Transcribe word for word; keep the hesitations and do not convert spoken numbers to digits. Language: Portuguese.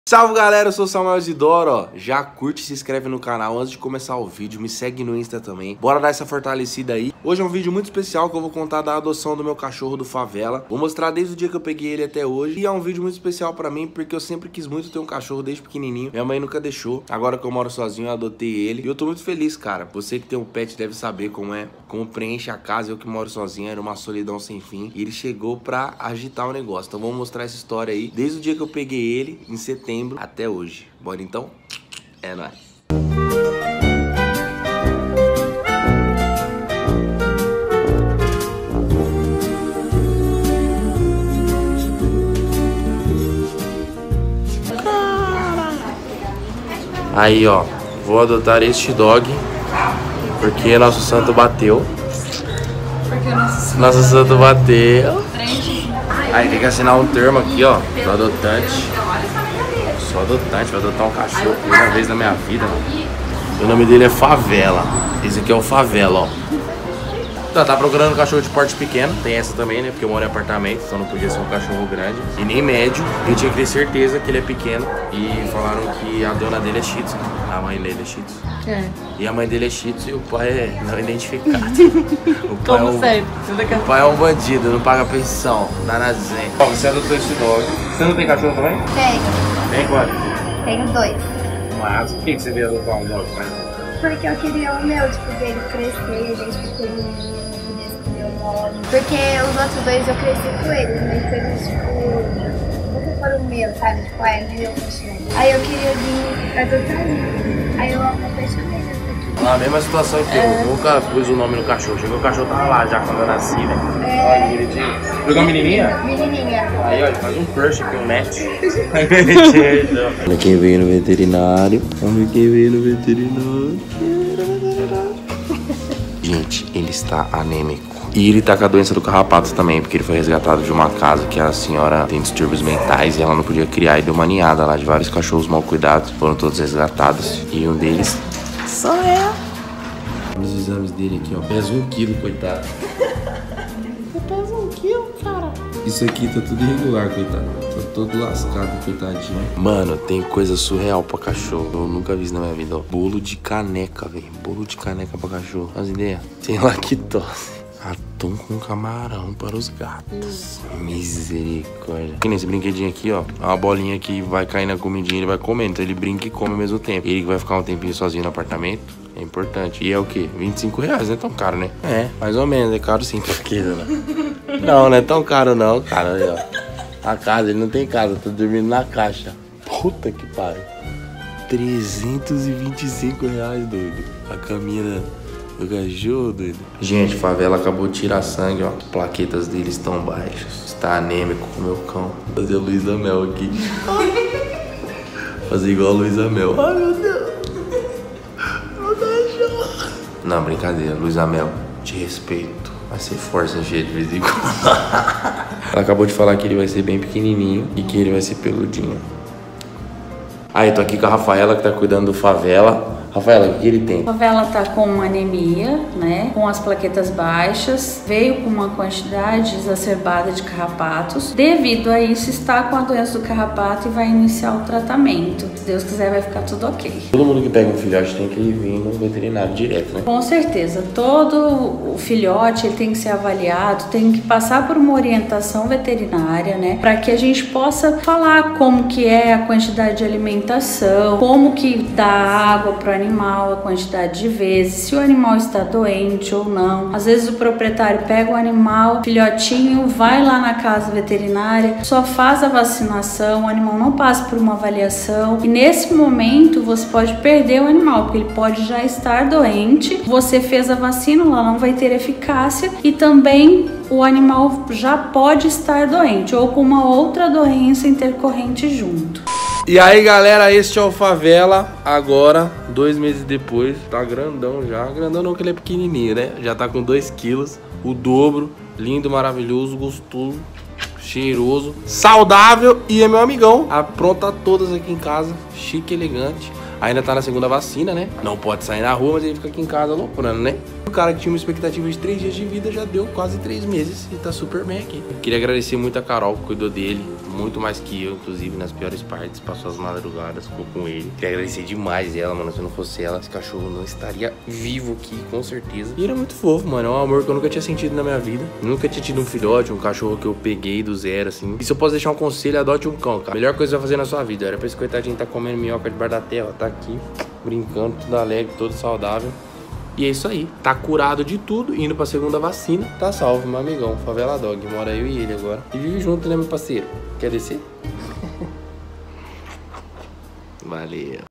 Salve galera, eu sou o Samuel Isidoro, ó. Já curte e se inscreve no canal antes de começar o vídeo, me segue no Insta também. Bora dar essa fortalecida aí. Hoje é um vídeo muito especial que eu vou contar da adoção do meu cachorro do Favela. Vou mostrar desde o dia que eu peguei ele até hoje. E é um vídeo muito especial pra mim porque eu sempre quis muito ter um cachorro desde pequenininho. Minha mãe nunca deixou. Agora que eu moro sozinho, eu adotei ele. E eu tô muito feliz, cara. Você que tem um pet deve saber como é, como preenche a casa. Eu que moro sozinho, era uma solidão sem fim. E ele chegou pra agitar o negócio. Então vamos mostrar essa história aí. Desde o dia que eu peguei ele, em setembro, até hoje. Bora então? É nóis. Aí, ó, vou adotar este dog porque nosso santo bateu. Porque o nosso, nosso santo bateu. Aí tem que assinar um termo aqui, ó, do adotante. Sou adotante, vou adotar um cachorro por primeira vez na minha vida, mano. O nome dele é Favela. Esse aqui é o Favela, ó. Tá, tá procurando um cachorro de porte pequeno. Tem essa também, né? Porque eu moro em apartamento, então não podia ser um cachorro grande. E nem médio. Eu tinha que ter certeza que ele é pequeno. E falaram que a dona dele é Shih Tzu. A mãe dele é Shih Tzu. É. E a mãe dele é Shih Tzu e o pai é não identificado. O pai Como é um, sempre. O pai é um bandido, não paga pensão. Nanazinho. Ó, você adotou esse dog. Você não tem cachorro também? Tenho. Tem quanto? Tenho dois. Mas por que você veio adotar um dog, né? Porque eu queria o meu, tipo, dele crescer, desde pequenininho. Porque os outros dois eu cresci com eles, mas eles, tipo, nunca foram meus, sabe? Tipo, é meu cachorro. Aí eu queria vir adotar ele. Aí eu apaixonei nessa aqui. Na mesma situação que eu, é. Nunca pus o nome no cachorro. Chegou o cachorro tava lá já quando eu nasci, né? É. Olha que bonitinho. Pegou a menininha? Menininha. Aí, olha, faz um crush aqui, um match. Olha quem veio no veterinário. Olha quem veio no veterinário. Gente, ele está anêmico. E ele tá com a doença do carrapato também, porque ele foi resgatado de uma casa que a senhora tem distúrbios mentais e ela não podia criar. E deu uma ninhada lá de vários cachorros mal cuidados. Foram todos resgatados. E um deles... sou eu. Olha os exames dele aqui, ó. Pesa um quilo, coitado. Você pesa um quilo, cara? Isso aqui tá tudo irregular, coitado. Tá todo lascado, coitadinho. Mano, tem coisa surreal pra cachorro. Eu nunca vi isso na minha vida, ó. Bolo de caneca, velho. Bolo de caneca pra cachorro. As ideias? Tem lactose. Atum com camarão para os gatos. Misericórdia. Que nem esse brinquedinho aqui, ó. Uma bolinha que vai cair na comidinha, ele vai comendo. Então ele brinca e come ao mesmo tempo. Ele que vai ficar um tempinho sozinho no apartamento. É importante. E é o quê? vinte e cinco reais, não é tão caro, né? É, mais ou menos. É caro sim. Não, não é tão caro não, cara. Aí, ó. A casa, ele não tem casa. Tá dormindo na caixa. Puta que pariu. trezentos e vinte e cinco reais, doido. A caminha da... o cachorro, doido. Gente, Favela acabou de tirar sangue, ó. As plaquetas dele estão baixas. Está anêmico com o meu cão. Vou fazer a Luísa Mel aqui. Fazer igual a Luísa Mel. Ai, meu Deus. Meu cachorro. Não, brincadeira. Luísa Mel, te respeito. Vai ser força, gente, de vez em quando. Ela acabou de falar que ele vai ser bem pequenininho e que ele vai ser peludinho. Aí, tô aqui com a Rafaela, que tá cuidando do Favela. Rafaela, o que ele tem? A Favela tá com anemia, né? Com as plaquetas baixas, veio com uma quantidade exacerbada de carrapatos. Devido a isso, está com a doença do carrapato e vai iniciar o tratamento. Se Deus quiser, vai ficar tudo ok. Todo mundo que pega um filhote tem que vir no veterinário direto, né? Com certeza. Todo o filhote ele tem que ser avaliado, tem que passar por uma orientação veterinária, né? Para que a gente possa falar como que é a quantidade de alimentação, como que dá água para animal, a quantidade de vezes, se o animal está doente ou não. Às vezes o proprietário pega o animal, filhotinho, vai lá na casa veterinária, só faz a vacinação, o animal não passa por uma avaliação e nesse momento você pode perder o animal, porque ele pode já estar doente, você fez a vacina, ela não vai ter eficácia e também o animal já pode estar doente ou com uma outra doença intercorrente junto. E aí galera, este é o Favela. Agora, dois meses depois, tá grandão já. Grandão não, que ele é pequenininho, né? Já tá com dois quilos, o dobro. Lindo, maravilhoso, gostoso, cheiroso, saudável. E é meu amigão, apronta todas aqui em casa. Chique, elegante. Ainda tá na segunda vacina, né? Não pode sair na rua, mas ele fica aqui em casa aloprando, né? O cara que tinha uma expectativa de três dias de vida já deu quase três meses e tá super bem aqui. Queria agradecer muito a Carol que cuidou dele, muito mais que eu, inclusive nas piores partes, passou as madrugadas, ficou com ele. Queria agradecer demais ela, mano, se não fosse ela, esse cachorro não estaria vivo aqui, com certeza. E ele é muito fofo, mano, é um amor que eu nunca tinha sentido na minha vida. Nunca tinha tido um filhote, um cachorro que eu peguei do zero, assim. E se eu posso deixar um conselho, adote um cão, cara. A melhor coisa que você vai fazer na sua vida. Era pra esse coitadinho tá comendo minhoca debaixo da terra, tá aqui, brincando, tudo alegre, todo saudável. E é isso aí, tá curado de tudo, indo pra segunda vacina, tá salvo, meu amigão, Favela Dog. Mora eu e ele agora. E vive junto, né, meu parceiro? Quer descer? Valeu.